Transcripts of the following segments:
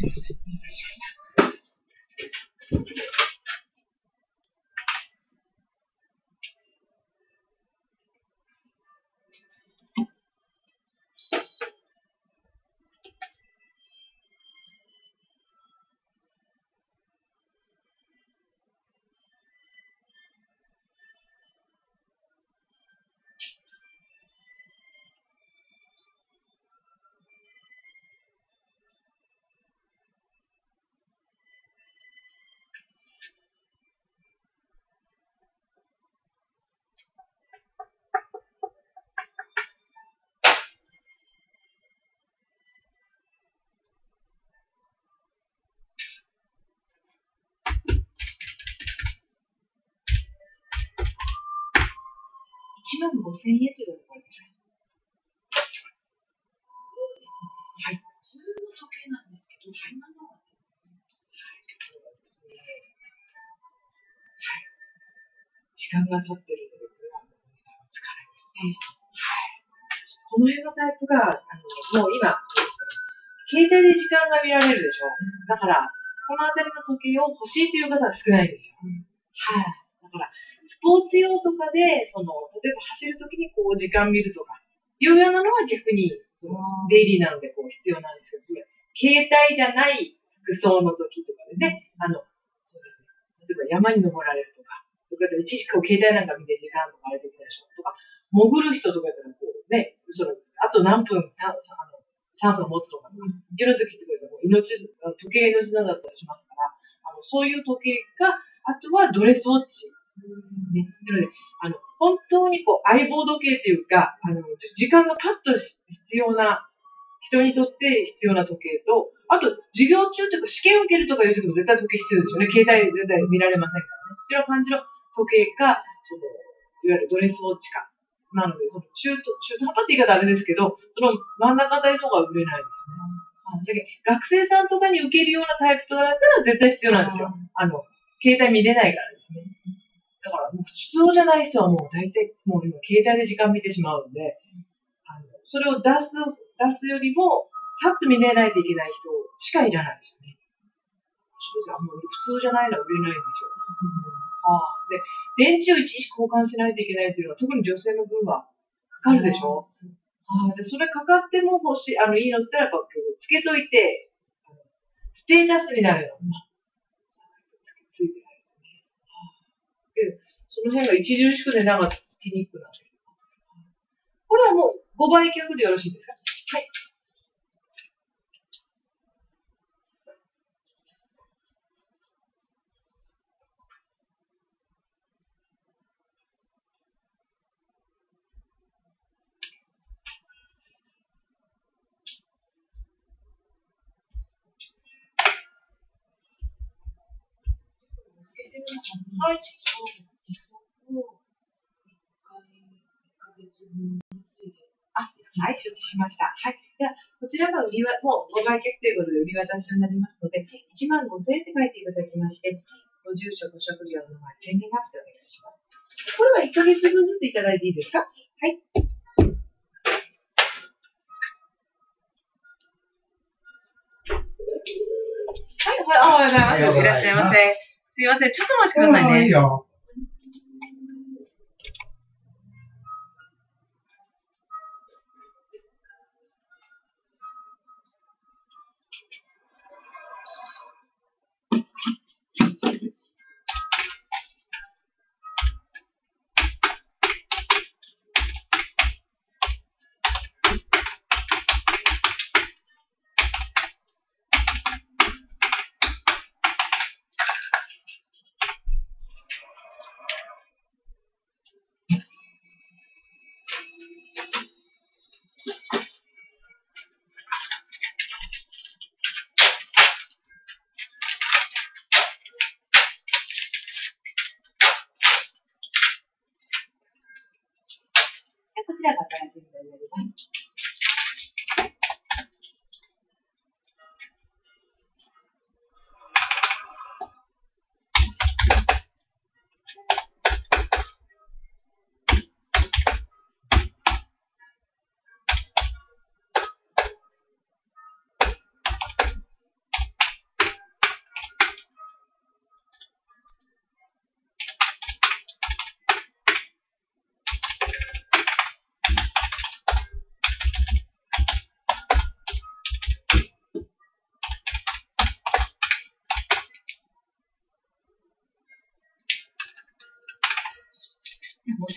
15,000円ってどれこれですか？はい。普通の時計なんですけど、はい、今のは、はい、そうですね。はい。時間が経ってるので、これはもう値段はつかないですね。はい。この辺のタイプが、もう今、携帯で時間が見られるでしょ。だから、このあたりの時計を欲しいという方は少ないんですよ。はい。だから、スポーツ用とかで、例えば走るときにこう時間見るとか、いうようなのは逆に、デイリーなのでこう必要なんですけど、携帯じゃない服装の時とかでね、そうですね。例えば山に登られるとか、一時こう携帯なんか見て時間とかあれできないでしょとか、潜る人とかやったらこうね、あと何分、酸素を持つとか、いろんな時とかでも時計命だったりしますから、そういう時計か、あとはドレスウォッチ。ね、なので、本当にこう相棒時計っていうか、時間がパッと必要な、人にとって必要な時計と、あと、授業中というか試験を受けるとかいう時も絶対時計必要ですよね。携帯絶対見られませんからね。っていう感じの時計か、いわゆるドレスウォッチか。なので、中途半端って言い方あれですけど、その真ん中あたりとかは売れないですよね。だけど学生さんとかに受けるようなタイプとかだったら絶対必要なんですよ。携帯見れないからですね。だから、もう普通じゃない人はもう大体、もう今、携帯で時間見てしまうので、それを出すよりも、さっと見れないといけない人しかいらないですよね。それじゃもう普通じゃないのは売れないんですよ。で、電池をいちいち交換しないといけないっていうのは、特に女性の分はかかるでしょ。で、それかかっても欲しい、いいのってやっぱつけといて、ステータスになるの。ついてないですね。で、その辺が著しくね、なんかつきにくくなってる。これはもう5倍強でよろしいですか？はい。はい。はい、承知しました。はい。では、こちらがもうご売却ということで売り渡しになりますので、15,000円って書いていただきまして、ご住所、ご職業の前、天然発表お願いします。これは1ヶ月分ずついただいていいですか？はい。はい、おはようございます。いらっしゃいませ。すいません、ちょっとお待ちくださいね。いいよ。こちらが新しいものになります。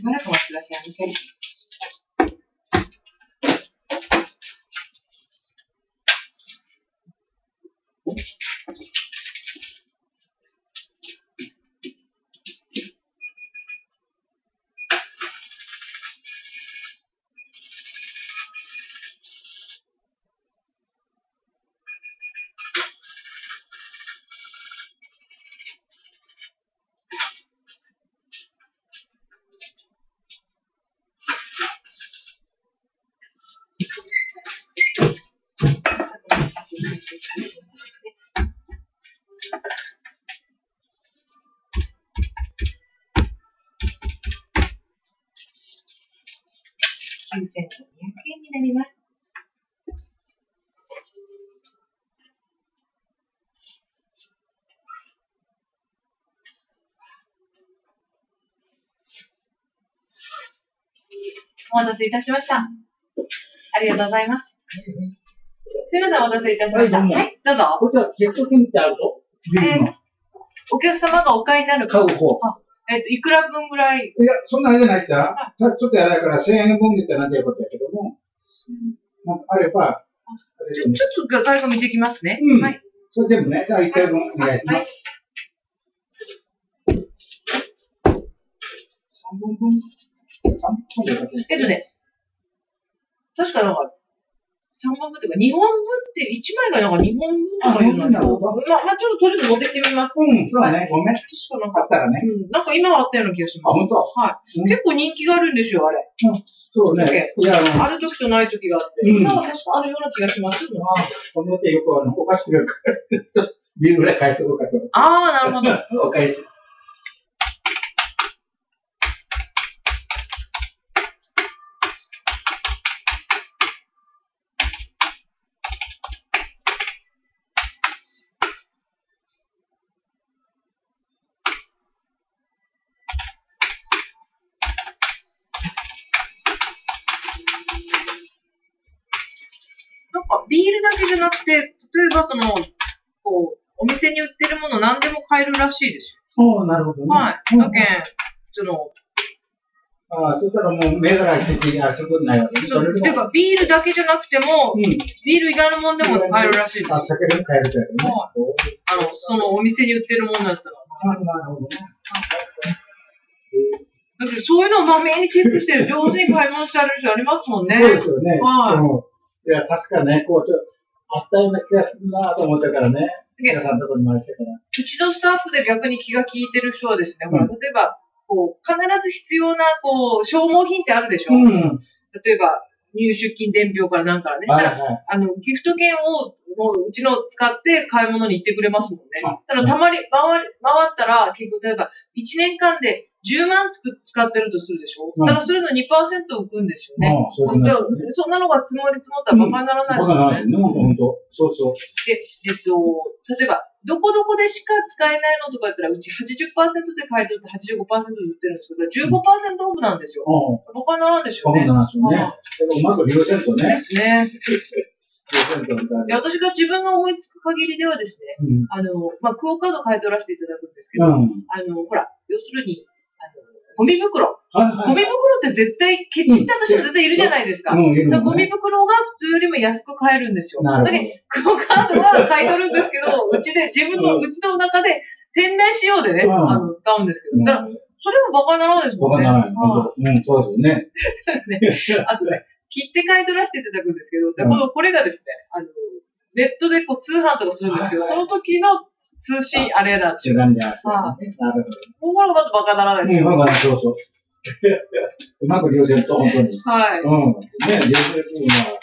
しばらくお待ちくださいませ。9,200円になります。お待たせいたしました。ありがとうございます。すみません、お待たせいたしました。はい、どうぞ。 こちら、ギフト券ってあるとお客様がお買いになる買う方。 いくら分ぐらい？ いや、そんなあれじゃないっちゃちょっとやらないから1000円分ってなんていうことやけども、あれば、 ちょっと最後見てきますね。 うん。 はい。 それでもね、じゃあ1回分お願いします。3本分 ?3 本で確かなんか、3本分っていうか、2本分って1枚がなんか2本分とかいうのを、まあ、ちょっととりあえず持ってきてみます。 うん、そうだね。ごめん。 確かなんかあったらね。 なんか今はあったような気がします。 あ、本当？ はい。結構人気があるんですよ、あれ。 そうね。 いや、ある時とない時があって、今は確かあるような気がします。 この手よくお菓子くれるから、ビールぐらい返しておこうかと。 ああ、なるほど。 お返し。 なんかビールだけじゃなくて、例えばこう、お店に売ってるもの何でも買えるらしいですよ。そう、なるほどね。 はい。だけん、 ああ、そしたらもう銘柄一時あそこないわけね。 そう、ていうか、ビールだけじゃなくても、ビール以外のものでも買えるらしいです。 あ、酒でも買えるけどね。 お店に売ってるものだったら。 なるほどね。 だけど、そういうのをまめにチェックしてる、上手に買い物してある人ありますもんね。 そうですよね。 はい。 いや、確かね、こう、あったような気がするなと思ったからね。皆さんのところに回してから。 うちのスタッフで逆に気が利いてる人はですね、ほら、例えば、必ず必要な、消耗品ってあるでしょ。例えば、入出金伝票からなんかね。ギフト券を、もう、うちの使って買い物に行ってくれますもんね。ただ、回ったら、結構、例えば、1年間で10万使ってるとするでしょ。ただ、それの 2% 浮くんですよね。そんなのが積もり積もったら馬鹿にならないですよね。 馬鹿にならないね、本当。そうそう。 で、例えば、どこどこでしか使えないのとか言ったら、うち 80% で買い取って 85% で売ってるんですけど、15% オフなんですよ。馬鹿にならんでしょうね。 馬鹿にならんでしょうね。うまく利用せんとね。 ですね。私が自分が思いつく限りではですね、クオカード買い取らせていただくんですけど、ほら、要するに、ゴミ袋。ゴミ袋って絶対、ケチったとしても絶対いるじゃないですか。ゴミ袋が普通よりも安く買えるんですよ。だけど、クオカードは買い取るんですけど、うちの中で、店内仕様でね、使うんですけど、だから、それもバカならないですもんね。 バカならない。そうですよね。 あとね、切って買い取らせていただくんですけど、これがですね、ネットで通販とかするんですけど、その時の通信あれなんですよ。 なるほど。 ここだとバカならないですよ。 そうそう。うまく利用すると、本当に。 はい。 ね、利用する部分は、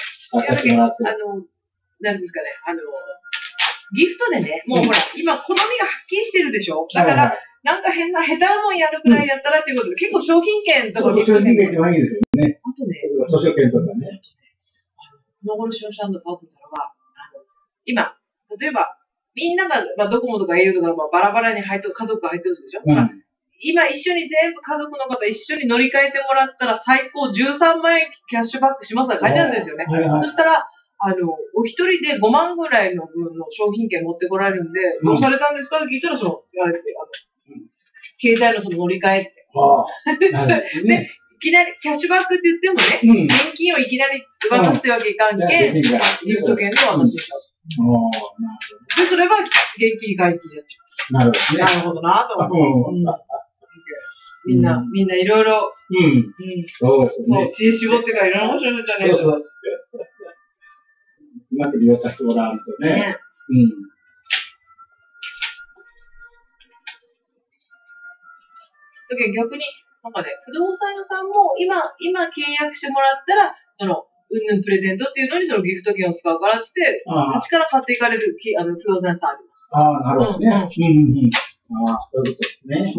なんですかね、ギフトでね、もうほら、今、好みがはっきりしてるでしょ。だから、なんか下手なもんやるくらいやったらっていうことで、結構商品券とか商品券一番いいですよね。 あとね、 図書券とかね。 ノーゴル消費者のパートナーは、今、例えば、みんなが、ドコモとか au とか、バラバラに家族が入ってるんでしょ。今一緒に全部家族の方一緒に乗り換えてもらったら最高13万円キャッシュバックしますって書いてあるんですよね。そしたら、お一人で5万ぐらいの分の商品券持ってこられるんで、どうされたんですかって聞いたら、携帯の乗り換えって。で、 きなり、キャッシュバックって言ってもね、 うん。 現金をいきなり渡すってわけいかんけん、ギフト券で渡しちゃう。で、それは現金回帰じゃなるほどね。 なるほどなと思って。みんないろいろ、 そうですね。 知恵絞ってからいろんな面白いじゃねえそうそう。うまく利用させてもらうとね。 だけど逆に、なんかね、不動産屋さんも今契約してもらったら、プレゼントっていうのにそのギフト券を使うからって、あっちから買っていかれる不動産屋さんあります。 ああ、なるほどね。ああ、そういうことですね。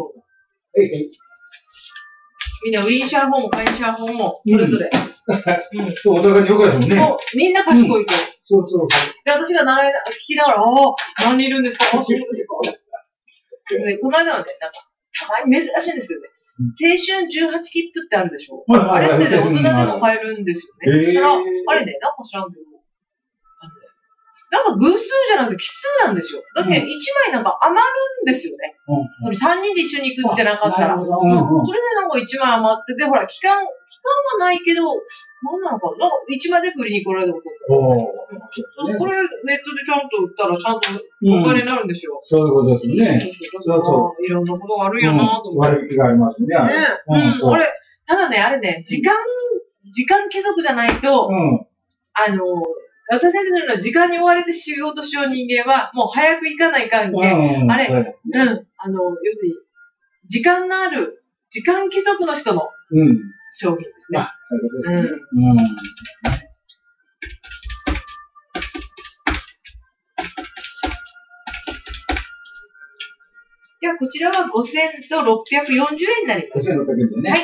みんな売りにしちゃう方も買いにしちゃう方も、それぞれ。 そう、お互いによかったもんね。 みんな賢いと。 そうそうそう。 で、私が聞きながら、何人いるんですか？そうですか。この間はね、なんか、たまに珍しいんですけどね。青春18切符ってあるでしょ？あれってね、大人でも買えるんですよね。だから、あれね、なんか知らんけど、なんか偶数じゃなくて奇数なんですよ。だって1枚なんか余るんですよね。それ3人で一緒に行くんじゃなかったら。それでなんか1枚余ってて、ほら、期間はないけど、なんなのかな、なんか1枚で売りに来られたことって。これネットでちゃんと売ったらちゃんとお金になるんですよ。 そういうことですね。そうそう。 いろんなことがあるんやなと思って。 割引がありますね。 ただね、あれね、時間貴族じゃないと、私たちのような時間に追われて仕事しよう人間は、もう早く行かないかんけん。あれ、要するに、時間のある、時間貴族の人の商品ですね。 そういうことですね。 じゃあ、こちらは5000と640円になります。 5600円でね。 はい。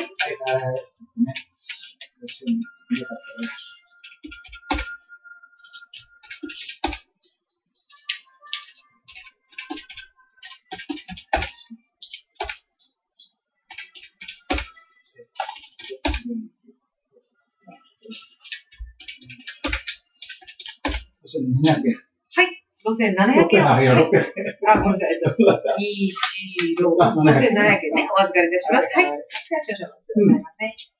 5700円。 はい。5700円。あ、ごめんなさい。5700円ね。お預かりいたします。はい。じゃあ、少々お待ちくださいませ。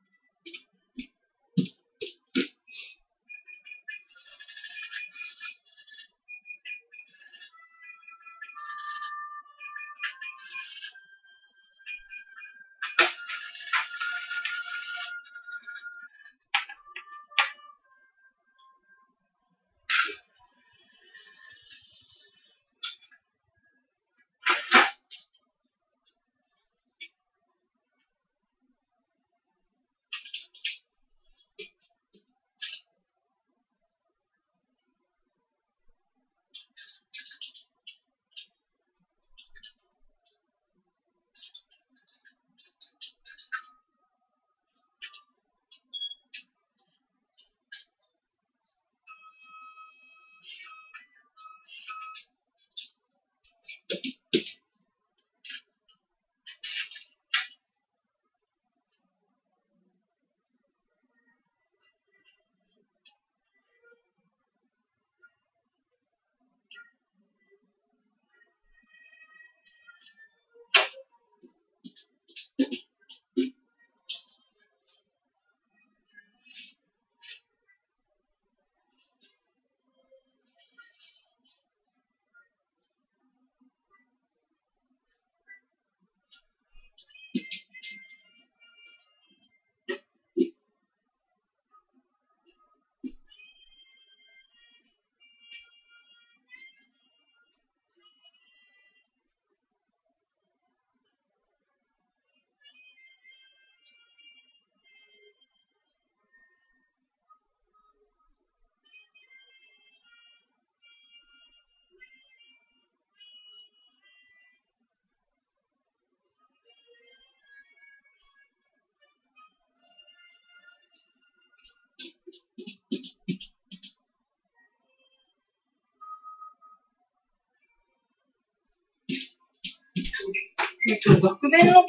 額面の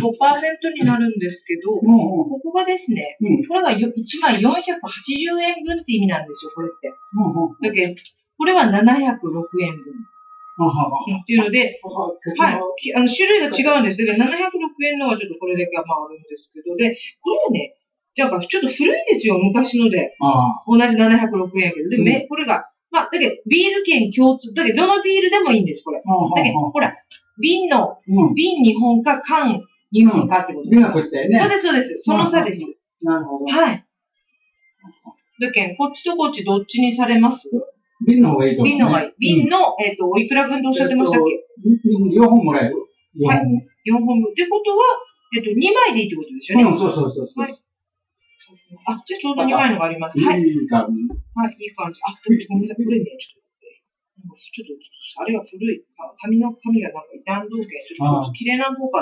95%になるんですけど、ここがですね、これが1枚480円分って意味なんですよ、これって。だけど、これは706円分。 っていうので、はい。種類が違うんです。だから706円のはちょっとこれだけはまああるんですけど、で、これはね、じゃあちょっと古いですよ、昔ので。同じ706円やけど。で、これが、まあ、だけど、ビール券共通。だけど、どのビールでもいいんです、これ。だけど、ほら、瓶2本か、缶2本かってことです。 瓶がこっちだよね。 そうです、そうです。その差です。 なるほど。 はい。だけど、こっちとこっちどっちにされます？ 瓶の方がいいと思う。 瓶の方がいい。瓶の、おいくら分とおっしゃってましたっけ ？4本もらえる？ はい。4本分。ってことは、2枚でいいってことですよね。 そうそうそう。 はい。あ、じゃあちょうど2枚のがあります。はい。 いい感じ。 はい、いい感じ。あ、ごめんなさい。これね、ちょっと、あれが古い。紙がなんか傷んどうけん。ちょっと綺麗な方から。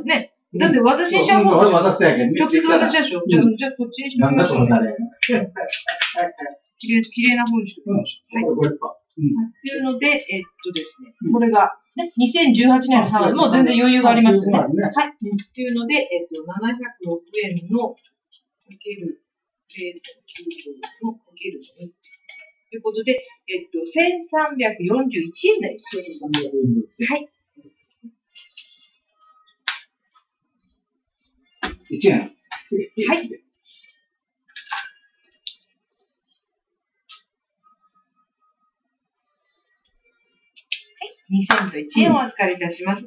ね。だって私にしちゃう方渡したやけんね。 直接渡しちゃうでしょ。じゃあこっちにしてみましょう。綺麗な方にしてみましょう。はい。っていうので、ですね、これが、ね、2018年の3月、もう全然余裕がありますよね。はい。っていうので、706円のかける、0.9のかける2。ということで、1341円になります。はい。 1円。 はい。2001円をお預かりいたします。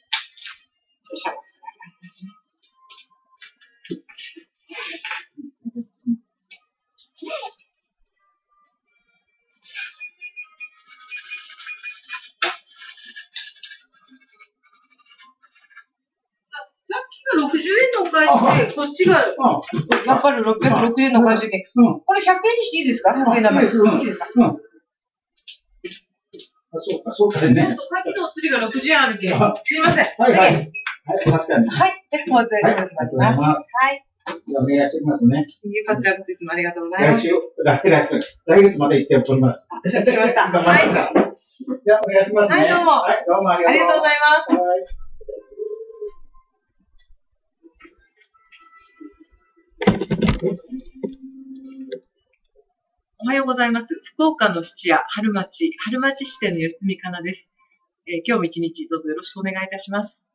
さっきが60円のお返しで、こっちが、やっぱり660円のお返しで、これ100円にしていいですか？ 100 円玉。いいですか？ そうかね。 さっきのお釣りが60円あるけん。すいません。 はい。はい、確かに。 はい。じゃあ、お預かりいたします。はい。 お願いしますね。 こちらこそいつもありがとうございます。 来月まで行って取ります。 承知しました。はい。 じゃあ、お願いしますね。 はい、どうも。 はい、どうもありがとうございます。はい。おはようございます。福岡の質屋春町支店の吉住かなです。今日も一日どうぞよろしくお願いいたします。